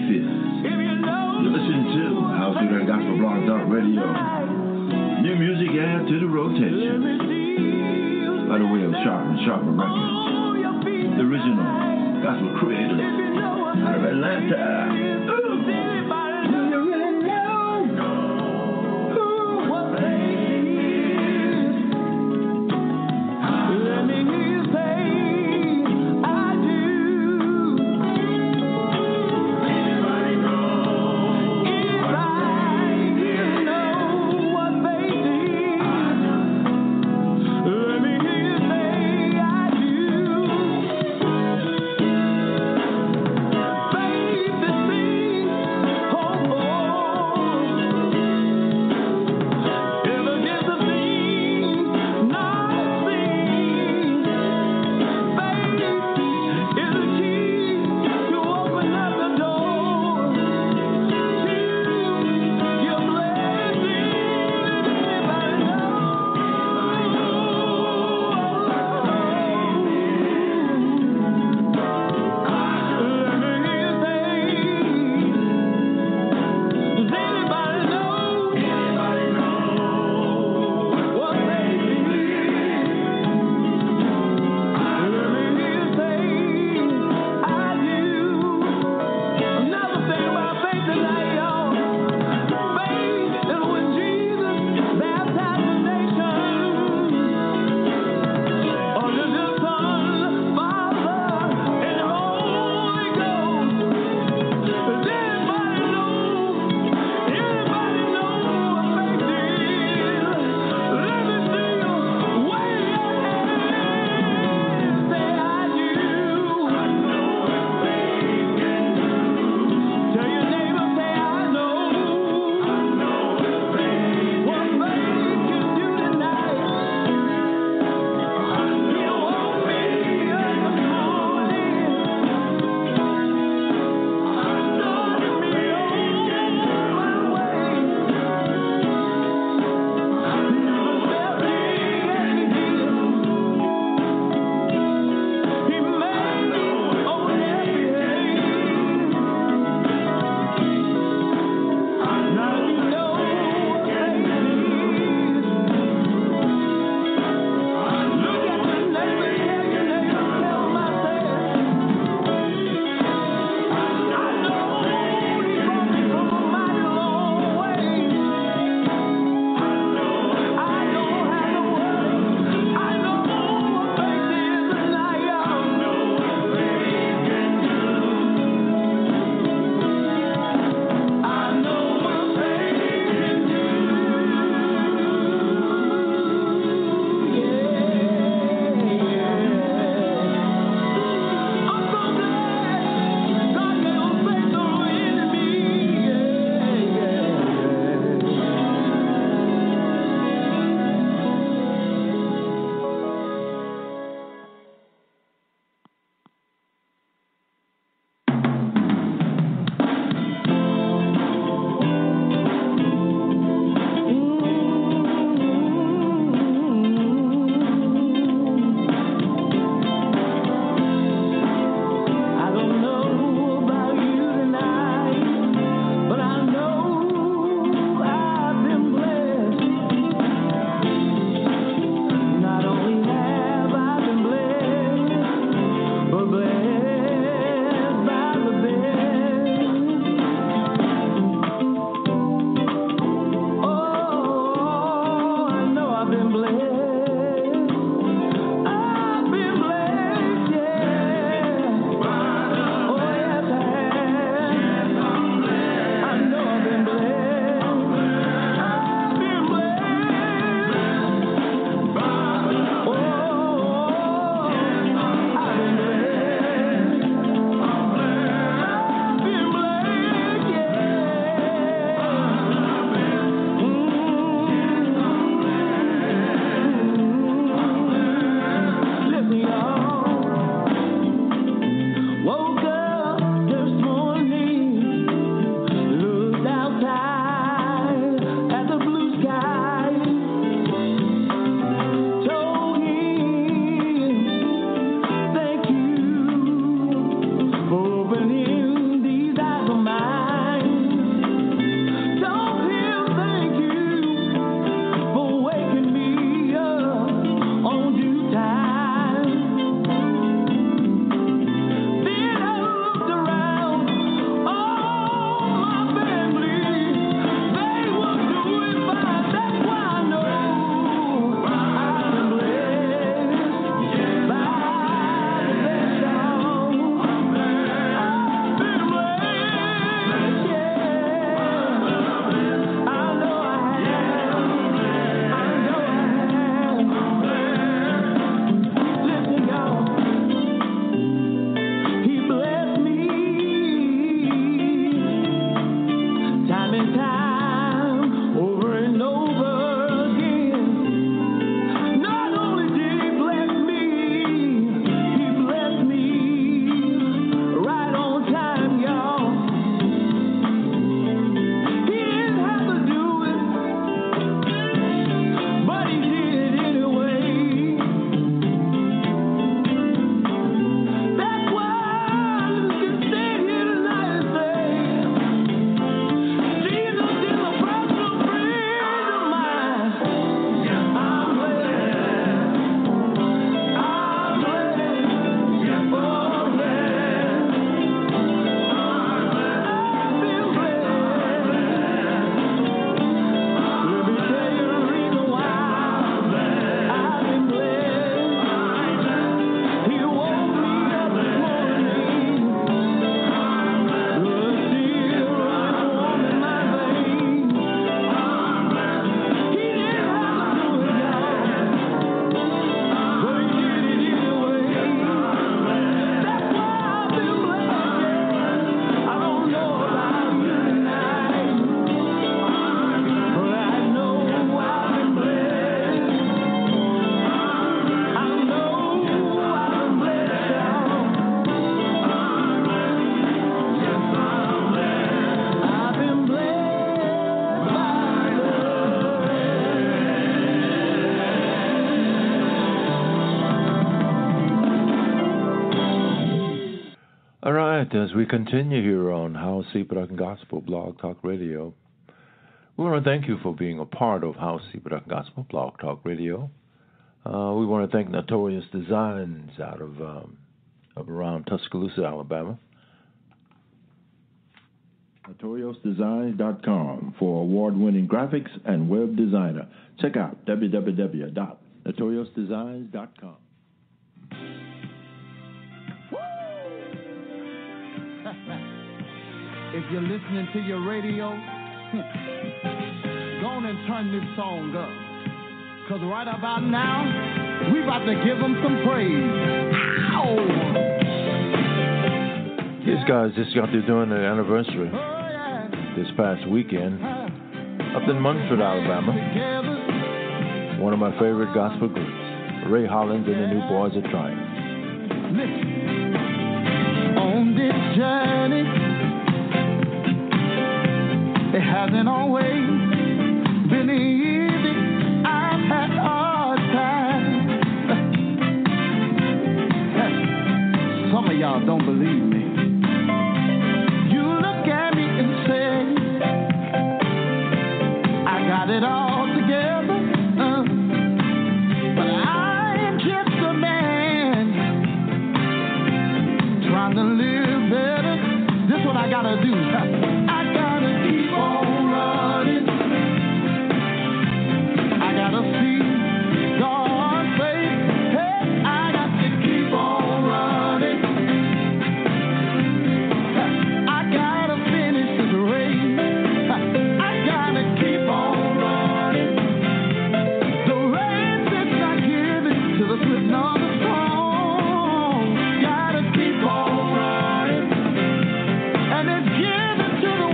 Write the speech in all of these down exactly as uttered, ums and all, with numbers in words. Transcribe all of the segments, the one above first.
twenty-fifth. You're listening to Howcee Productions Gospel Blog Talk Radio. New music add to the rotation. By the way of Sharp and Sharper Records. The original gospel creators out of Atlanta. Ooh. Baby, sing right, as we continue here on Howcee Productions Gospel Blog Talk Radio, we want to thank you for being a part of Howcee Productions Gospel Blog Talk Radio. Uh, we want to thank Notorious Designs out of, um, of around Tuscaloosa, Alabama. Notorious Designs dot com for award-winning graphics and web designer. Check out w w w dot notorious designs dot com. If you're listening to your radio, go on and turn this song up. Because right about now, we about to give them some praise. Ow! These guys just got through doing their anniversary this past weekend up in Munford, Alabama. One of my favorite gospel groups, Ray Hollins and the New Boys Are Trying. Listen, on this journey, it hasn't always been easy. I've had hard times. Some of y'all don't believe me. You look at me and say, I got it all together. Uh, but I am just a man trying to live better. This is what I gotta do. I gotta keep on running. I gotta see God's face. Hey, I got to keep on running. I gotta finish this race. I gotta keep on running. The race is not given to the swift nor the strong. Gotta keep on running. And it's given to the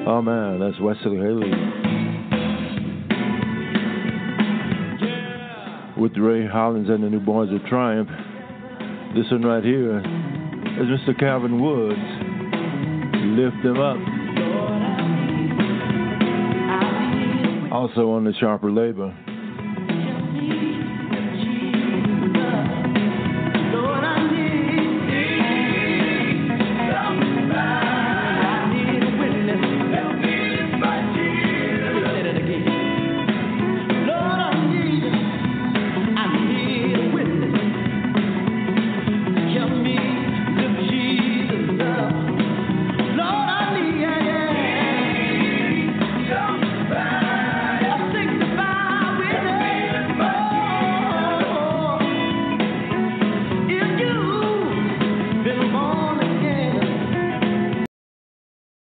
Oh man, that's Wesley Haley. With Ray Hollins and the Newborns of Triumph. This one right here is Mister Calvin Woods. Lift Him Up. Also on the Sharper Labor.